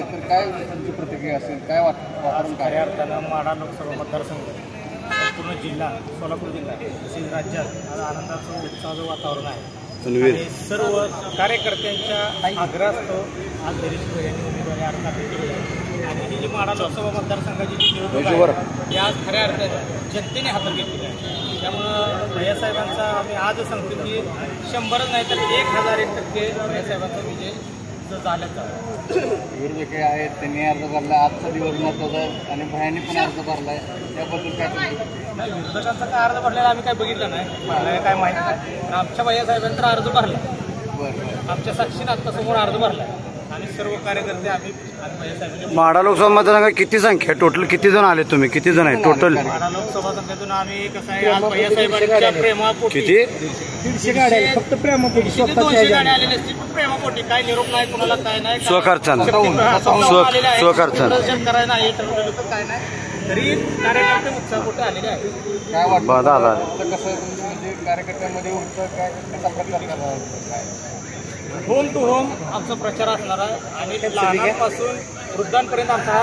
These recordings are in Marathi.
तर काय तुमची प्रतिक्रिया असेल, काय वातावरण काय? खऱ्या अर्थानं माढा लोकसभा मतदारसंघ संपूर्ण जिल्हा सोलापूर जिल्हा तसेच राज्यात आज आनंदाचं उत्साहाचं वातावरण आहे आणि सर्व कार्यकर्त्यांच्या आग्रहास्तव आज धैर्यशील यांनी उमेदवारी अर्ज दाखल केली आहे आणि ही जी माढा लोकसभा मतदारसंघाची जी निवडणूक आहे ती आज खऱ्या अर्थानं जनतेने हातात घेतलेली आहे. त्यामुळं भैयासाहेबांचा आम्ही आज सांगतो की 100 नाही तर 1001% भैयासाहेबांचा विजय झाल्याचा. विरोधक आहेत त्यांनी अर्ज भरला, आजचा दिवस महत्त्वाचा आहे आणि भयाने पण अर्ज भरला आहे, त्याबद्दल काय नाही विरोधकांचा काय अर्ज भरलेला आम्ही काय बघितलं नाही, मला काय माहीत नाही. पण आमच्या भैयासाहेबांनी तर अर्ज भरला, बरं आमच्या साक्षीने आत्तासमोर अर्ज भरला आणि सर्व कार्यकर्ते आम्ही भैयासाहेबांच्या माढा लोकसभा मतदारसंघात किती संख्या टोटल किती जण आले तुम्ही, किती जण आहे टोटल? माढा लोकसभा संघातून आम्ही कसं आहे आज भैयासाहेबांच्या प्रेमापोटी किती 150 गाड्या फक्त प्रेमापोटी 200 गाड्या आलेल्या असतील पण प्रेमापोटी काय निरोप नाही कुणाला काय नाही स्वखर्चानं प्रदर्शन करायला नाही ठरवलेलं तर काय नाही तरी कार्यकर्ते उत्साहपोटी आलेले आहेत. काय वाटतं दादा कसं म्हणजे कार्यकर्त्यामध्ये उत्साह काय कसा प्रकार काय होम टू होम आमचा प्रचार असणार आहे आणि लहानांपासून वृद्धांपर्यंत आमचा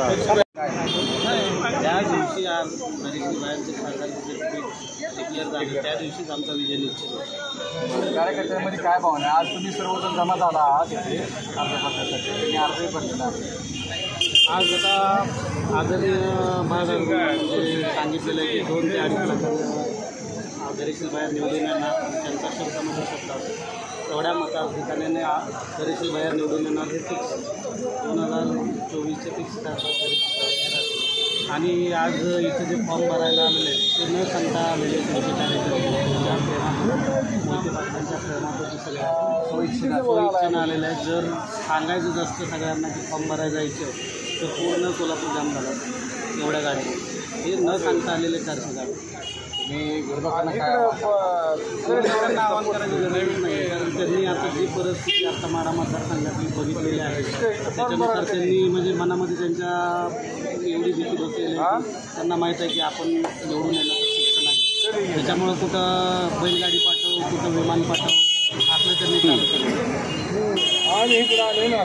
ज्या दिवशी आज बाहेरचे खासदारचे डिक्लेअर झाले त्या दिवशीच आमचा विजय निश्चित होता. कार्यकर्त्यांमध्ये काय भावना आहे? आज तुम्ही सर्वजण जमा झाला आहात इथे अर्ज भरण्यासाठी आणि अर्जही भरलेला आहे. आज आता आदरणीय महाराजांनी सांगितलेलं आहे की 2 ते 2.5 लाख धैर्यशील बाहेर निवडून येणार त्यांचा शब्दामध्ये शब्द असतो तेवढ्या मताधिकाऱ्याने धैर्यशील बाहेर निवडून येणार हे फिक्स 2024चे फिक्स आणि आज इथे जे फॉर्म भरायला आलेले ते न सांगता आलेले त्यांचे कार्यकर्ते त्यांच्या प्रेमातून मोहिते पाटलांच्या प्रेमातून सगळ्या सोयीच्छेनं आलेले आहेत. जर सांगायचं जास्त सगळ्यांना की फॉर्म भरायला जायचं तर पूर्ण कोल्हापूर जाम झालं एवढ्या गाड्या हे न सांगता आलेले 400 गाड्या. मी विरोधकांना काय विरोधकांना आवाहन करायची गरज नाही कारण त्यांनी आता जी परिस्थिती आता माढा मतदारसंघातली बघितलेली आहे त्याच्यानुसार त्यांनी म्हणजे मनामध्ये त्यांच्या एवढी भीती बसलेली आहे त्यांना माहीत आहे की आपण निवडून येण्याचं शिक्षण आहे त्याच्यामुळं कुठं बैलगाडी पाठव कुठं विमान पाठव आपलं त्यांनी चालू केलं आणि इकडे आले ना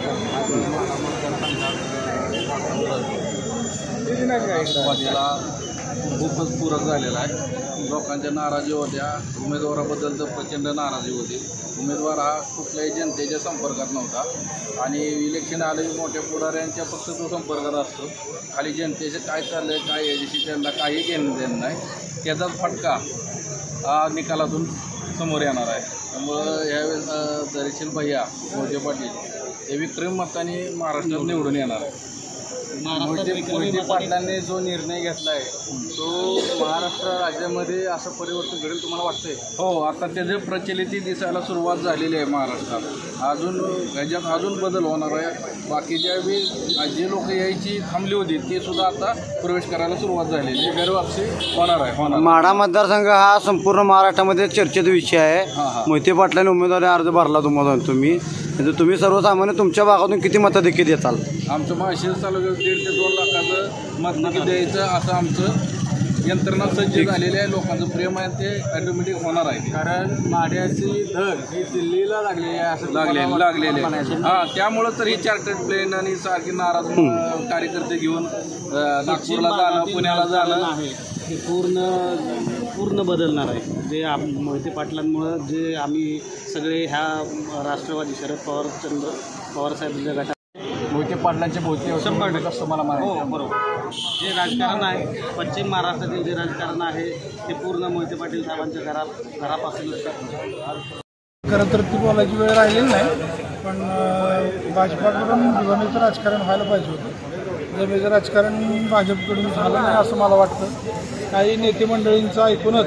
खूपच पूरक झालेला आहे. लोकांच्या नाराजी होत्या, उमेदवाराबद्दल तर प्रचंड नाराजी होती. उमेदवार हा कुठल्याही जनतेच्या संपर्कात नव्हता आणि इलेक्शन आले की मोठ्या पुढाऱ्यांच्या फक्त तो संपर्कात असतो. खाली जनतेचं काय चाललं आहे काय याच्याशी त्यांना काही घेणं देणं नाही. त्याचाच फटका हा निकालातून समोर येणार आहे. त्यामुळं यावेळेस धैर्यशील भैया मोहिते पाटील हे विक्रमी मताने महाराष्ट्रात निवडून येणार आहे. मोहिते पाटलांनी जो निर्णय घेतला आहे तो महाराष्ट्र राज्यामध्ये असं परिवर्तन घडेल तुम्हाला वाटतंय? हो, आता त्याचे प्रचलिती दिसायला सुरुवात झालेली आहे महाराष्ट्रात. अजून ह्याच्यात अजून बदल होणार आहे. बाकीच्या जे लोक यायची थांबली होती ते सुद्धा आता प्रवेश करायला सुरुवात झालेली आहे. घरवापसी होणार आहे. माढा मतदारसंघ हा संपूर्ण महाराष्ट्रामध्ये चर्चेचा विषय आहे. मोहिते पाटलांनी उमेदवारी अर्ज भरला तुम्ही सर्वसामान्य तुमच्या भागातून किती मताधिक्य देताल? आमचं माळशिरस तालुक्यात 1.5 ते 2 लाखाचं मतदान द्यायचं असं आमचं यंत्रणा सज्ज झालेली आहे. लोकांचं प्रेम आहे ते ऑटोमॅटिक होणार आहे कारण माढ्याची धग ही दिल्लीला लागलेली आहे असं लागलेली आहे. हां, त्यामुळं तर ही चार्टर्ड प्लेन आणि सारखी नाराज कार्यकर्ते घेऊन नागपूरला जाणं पुण्याला जाणं आहे हे पूर्ण बदलणार आहे. जे मोहिते पाटलांमुळं जे आम्ही सगळे ह्या राष्ट्रवादी शरद पवारसाहेबांच्या गटात मोहिते पाटलांचे भोवती 100% असं मला म्हणायचं. हो बरोबर. जे राजकारण आहे पश्चिम महाराष्ट्रातील जे राजकारण आहे ते पूर्ण मोहिते पाटील साहेबांच्या घरापासून खरं तर ती बोलायची वेळ राहिलेली नाही पण भाजपाकडून जमेचं राजकारण व्हायला पाहिजे होतं. जमेचं राजकारण भाजपकडून झालं नाही असं मला वाटतं. काही नेते मंडळींचं ऐकूनच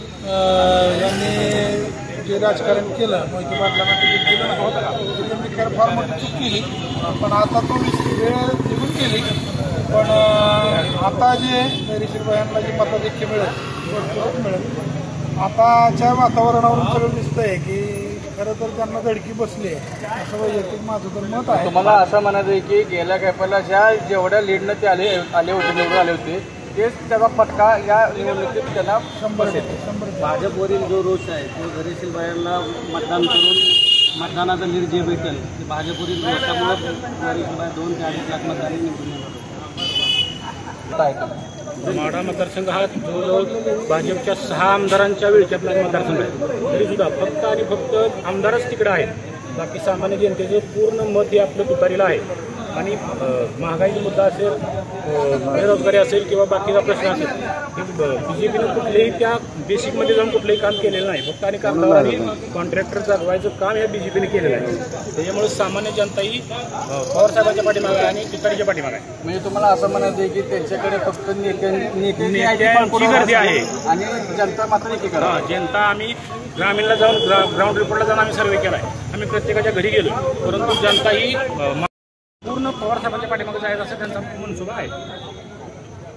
यांनी जे राजकारण केलं मोहिते पाटलांना तिकीट केलं नाही त्यांनी खरं फार मोठी चूक केली पण आता तो वेळ निघून गेली. पण आता जे धैर्यशील भैयांना जे मताधिक्य मिळेल आताच्या वातावरणावरून सगळं दिसतंय की खरं तर त्यांना धडकी बसली आहे असं वैयक्तिक माझं तर मत आहे. तुम्हाला असं म्हणायचं आहे की गेल्या कॅपाला ज्या जेवढ्या लीडनं ते आले होते निवडून आले होते तेच त्याचा फटका या निवडणुकीत त्यांना 100% भाजपवरील जो रोष आहे तो धैर्यशील बाहेरला मतदान करून मतदानाचा लीड जे भेटेल ते भाजपवरील त्यामुळे 2 ते 2.5 लाख मतदारांनी निवडून येणार. माढा मतदारसंघ हा जवळजवळ भाजपच्या 6 आमदारांच्या वेळची आपला मतदारसंघ आहे. तरीसुद्धा फक्त आणि फक्त आमदारच तिकडे आहेत. बाकी सामान्य जनतेचं पूर्ण मत हे आपलं तुतारीला आहे. आणि महागाईचा मुद्दा असेल, बेरोजगारी असेल किंवा बाकीचा प्रश्न असेल, BJPनं कुठलेही त्या बेसिकमध्ये जाऊन कुठलंही काम केलेलं नाही. फक्त आणि कामगार आणि कॉन्ट्रॅक्टर जागवायचं काम या BJPने केलेलं आहे. त्याच्यामुळे सामान्य जनता ही पवारसाहेबांच्या पाठीमागे आहे आणि तुतारीच्या पाठीमागे आहे. म्हणजे तुम्हाला असं म्हणायचं आहे की त्यांच्याकडे फक्त नेत्यांची गर्दी आहे आणि जनता मात्र एकीकडे. जनता आम्ही ग्रामीणला जाऊन ग्राउंड रिपोर्टला जाऊन आम्ही सर्वे केला आहे. आम्ही प्रत्येकाच्या घरी गेलो, परंतु जनता ही